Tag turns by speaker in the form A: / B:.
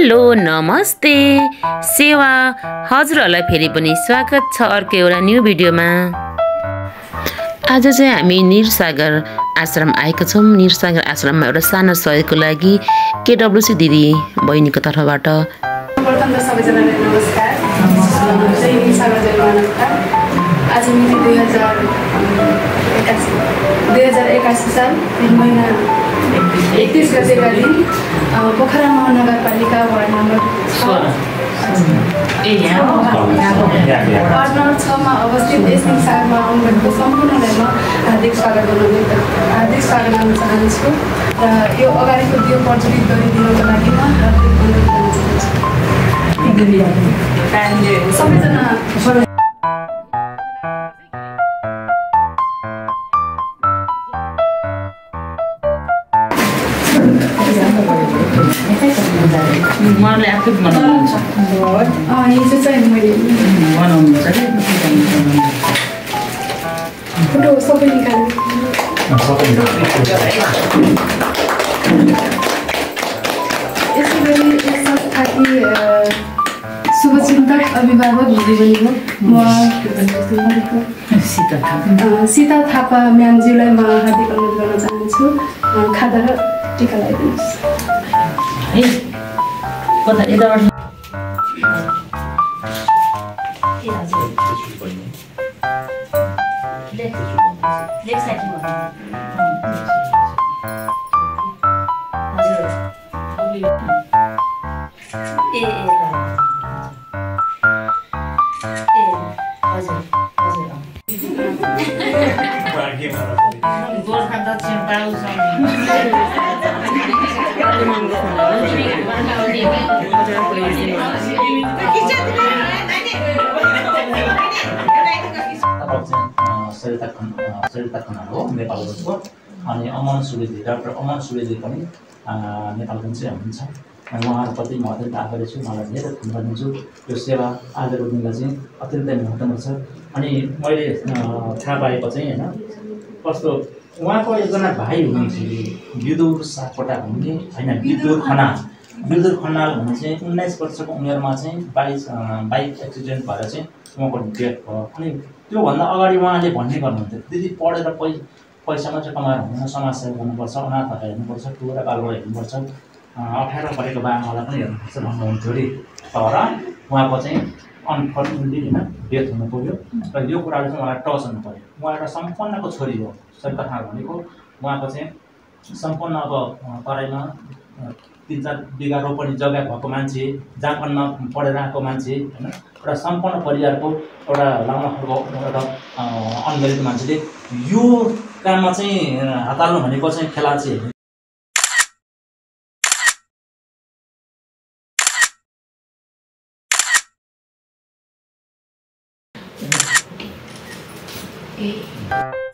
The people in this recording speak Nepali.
A: हेलो नमस्ते सेवा हजुरहरूलाई फेरि पनि स्वागत छ अर्को एउटा न्यू भिडियोमा। आज चाहिँ हामी निरसागर आश्रम आएका छौँ। निरसागर आश्रममा एउटा सानो सहयोगको लागि केडब्ल्युसी दिदी बहिनीको तर्फबाट
B: प्रथम त सबैजनालाई नमस्कार। जय निरसागर जय मानवता। आज मिति 2081 साल महिना 31 गतेका दिन पोखरा महानगरपालिका वार्ड नम्बर 6 मा अवस्थित यस निरसागरमा आउनुभएको सम्पूर्णलाई म हार्दिक स्वागत गर्न चाहन्छु र यो अगाडिको दियो प्रज्वलित गरिदिनको लागि म हार्दिक अनुरोध गर्न चाहन्छु। सबैजना
C: उहाँले आफै बनाउनुहुन्छ
B: यो चाहिँ मैले
C: बनाउनुहुन्छ कि
B: फोटो सबै निकाल्नु यसै गरी यस संस्थाकी शुभचिन्तक अभिभावक दिदीबहिनी म सीता थापा म्यामज्यूलाई म हार्दिक अनुरोध गर्न चाहन्छु। खादा र टिका लगाइदिनुहोस्।
C: कता यताबाट गोर्खा दक्षिण
D: सरिता खनाल हो नेपालको। अनि अमन सुवेदी डाक्टर अमन सुवेदी पनि नेपालगञ्जै हुनुहुन्छ। उहाँहरूप्रति म अत्यन्त आभारी छु। मलाई धेरै धन्यवाद दिन्छु। यो सेवा आजको दिनलाई चाहिँ अत्यन्तै महत्त्वपूर्ण छ। अनि मैले थाहा पाएको चाहिँ होइन कस्तो उहाँको एकजना भाइ हुनुहुन्थ्यो विदुर सापकोटा भन्ने होइन विदुर खनाल भन्ने चाहिँ 19 वर्षको उमेरमा चाहिँ बाइक एक्सिडेन्ट भएर चाहिँ उहाँको डेथ भयो। अनि त्योभन्दा अगाडि उहाँले भन्ने गर्नुहुन्थ्यो दिदी पढेर पैसा मात्रै कमाएर हुँदैन, समाजसेवा गर्नुपर्छ, अनाथहरूलाई हेर्नुपर्छ, टुरा बालबाट हेर्नुपर्छ, 18 पढेको बाबाआमालाई पनि हेर्नुपर्छ भन्नुहुन्थ्यो अरे। तर उहाँको चाहिँ अनफर्चुनेटली होइन डेथ हुनु पुग्यो र यो कुराले चाहिँ उहाँलाई टच हुनु पऱ्यो। उहाँ एउटा सम्पन्नको छोरी हो सरिता खनाल भनेको। उहाँको चाहिँ सम्पन्न अब तराईमा 3-4 बिघा रोपनी जग्गा भएको मान्छे, जापानमा पढेर आएको मान्छे होइन, एउटा सम्पन्न परिवारको एउटा लामो खालको एउटा अनमेरिड मान्छेले यो काममा चाहिँ हात हाल्नु भनेको चाहिँ खेला चाहिँ
B: ए